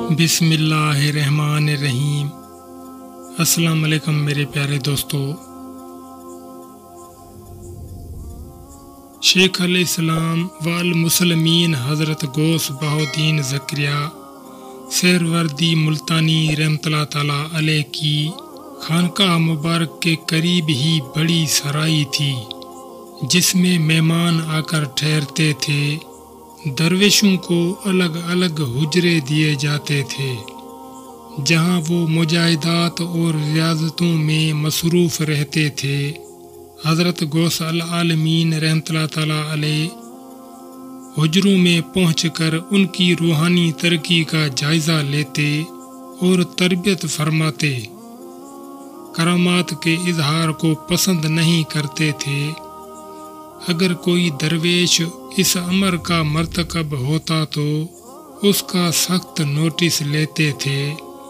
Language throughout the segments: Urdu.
بسم اللہ الرحمن الرحیم۔ السلام علیکم میرے پیارے دوستو۔ شیخ علیہ السلام والمسلمین حضرت غوث بہاؤالدین زکریا سہروردی ملتانی رحمۃ اللہ تعالیٰ علیہ کی خانقاہ مبارک کے قریب ہی بڑی سرائی تھی جس میں مہمان آ کر ٹھہرتے تھے۔ درویشوں کو الگ الگ حجرے دیے جاتے تھے جہاں وہ مجاہدات اور ریاضتوں میں مصروف رہتے تھے۔ حضرت غوث العالمین رحمۃ اللہ تعالیٰ علیہ حجروں میں پہنچ کر ان کی روحانی ترقی کا جائزہ لیتے اور تربیت فرماتے۔ کرامات کے اظہار کو پسند نہیں کرتے تھے۔ اگر کوئی درویش اس امر کا مرتکب ہوتا تو اس کا سخت نوٹس لیتے تھے۔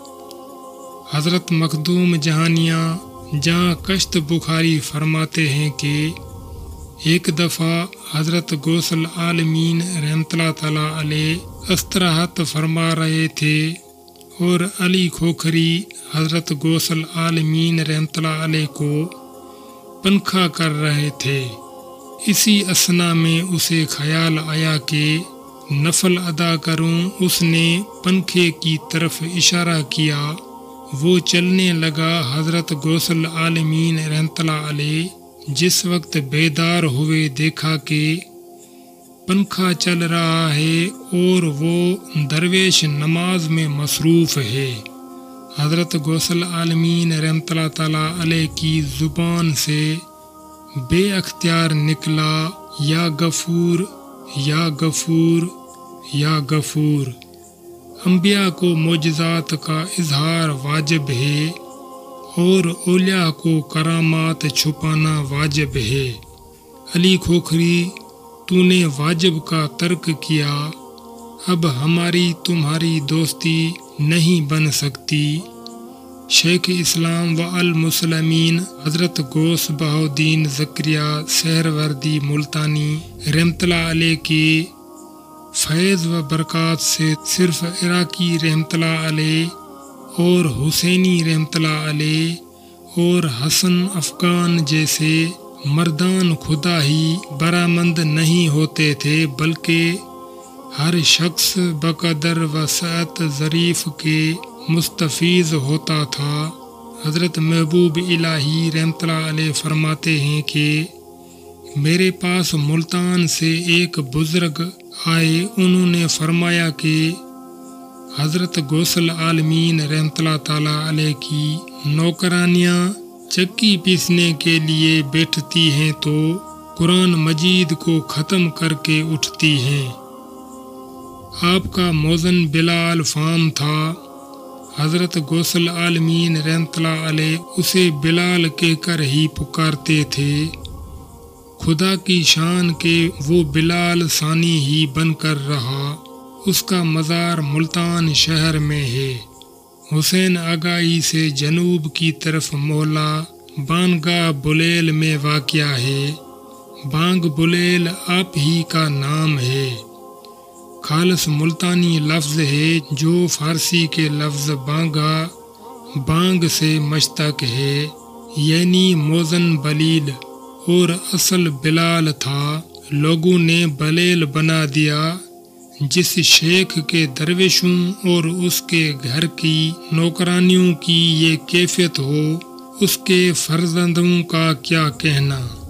حضرت مخدوم جہانیاں جہاں کشت بخاری فرماتے ہیں کہ ایک دفعہ حضرت غوث العالمین رحمۃ اللہ تعالیٰ علیہ استراحت فرما رہے تھے اور علی کھوکھری حضرت غوث العالمین رحمۃ اللہ علیہ کو پنکھا کر رہے تھے۔ اسی اثنا میں اسے خیال آیا کہ نفل ادا کروں۔ اس نے پنکھے کی طرف اشارہ کیا، وہ چلنے لگا۔ حضرت غوث العالمین رحمۃ اللہ علیہ جس وقت بیدار ہوئے دیکھا کہ پنکھا چل رہا ہے اور وہ درویش نماز میں مصروف ہے۔ حضرت غوث العالمین رحمۃ اللہ تعالیٰ علیہ کی زبان سے بے اختیار نکلا، یا غفور یا غفور یا غفور۔ انبیاء کو معجزات کا اظہار واجب ہے اور اولیاء کو کرامات چھپانا واجب ہے۔ علی کھوکھری، تو نے واجب کا ترک کیا، اب ہماری تمہاری دوستی نہیں بن سکتی۔ شیخ اسلام والمسلمین حضرت غوث بہاؤالدین زکریا سہروردی ملتانی رحمۃ اللہ علیہ کے فیض و برکات سے صرف عراقی رحمۃ اللہ علیہ اور حسینی رحمۃ اللہ علیہ اور حسن افغان جیسے مردان خدا ہی برآمد نہیں ہوتے تھے، بلکہ ہر شخص بقدر وسعت ظریف کے مستفیض ہوتا تھا۔ حضرت محبوب الہی رحمۃ اللہ علیہ فرماتے ہیں کہ میرے پاس ملتان سے ایک بزرگ آئے، انہوں نے فرمایا کہ حضرت غوث العالمین رحمۃ اللہ تعالیٰ علیہ کی نوکرانیاں چکی پیسنے کے لیے بیٹھتی ہیں تو قرآن مجید کو ختم کر کے اٹھتی ہیں۔ آپ کا موزن بلال فام تھا۔ حضرت غوث العالمین رحمۃ اللہ علیہ اسے بلال کہہ کر ہی پکارتے تھے۔ خدا کی شان کہ وہ بلال ثانی ہی بن کر رہا۔ اس کا مزار ملتان شہر میں ہے۔ حسین آگائی سے جنوب کی طرف موہلہ بانگاہ بلیل میں واقع ہے۔ بانگ بلیل آپ ہی کا نام ہے۔ خالص ملتانی لفظ ہے جو فارسی کے لفظ بانگا بانگ سے مشتق ہے، یعنی موزن بلیل، اور اصل بلال تھا، لوگوں نے بلیل بنا دیا۔ جس شیخ کے درویشوں اور اس کے گھر کی نوکرانیوں کی یہ کیفیت ہو، اس کے فرزندوں کا کیا کہنا۔